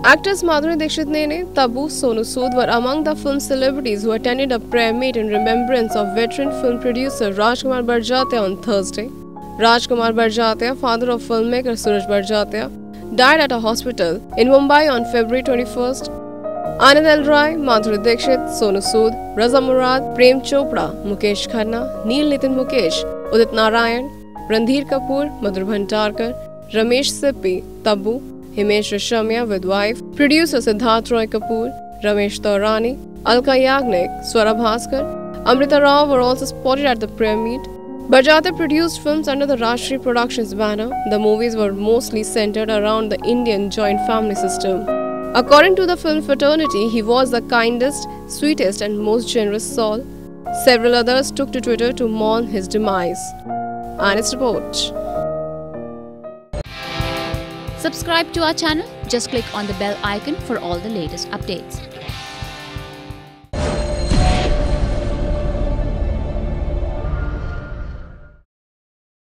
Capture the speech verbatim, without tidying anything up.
Actors Madhuri Dixit-Nene, Tabu, Sonu Sood were among the film celebrities who attended a prayer meet in remembrance of veteran film producer Raj Kumar Barjatya on Thursday. Raj Kumar Barjatya, father of filmmaker Sooraj Barjatya, died at a hospital in Mumbai on February twenty-first. Anand L Rai, Madhuri Dixit, Sonu Sood, Raza Murad, Prem Chopra, Mukesh Khanna, Nitin Mukesh, Udit Narayan, Randhir Kpaoor, Madhur Bhandarkar, Ramesh Sippy, Tabu, Himesh Reshammiyan with wife, producer Sidharth Roy Kapur, Ramesh Taurani, Alka Yagnik, Swara Bhasker, Amrita Rao were also spotted at the prayer meet. Barjatya produced films under the Rashtriya Productions banner. The movies were mostly centered around the Indian joint family system. According to the film fraternity, he was the kindest, sweetest and most generous soul. Several others took to Twitter to mourn his demise. And its report. Subscribe to our channel. Just click on the bell icon for all the latest updates.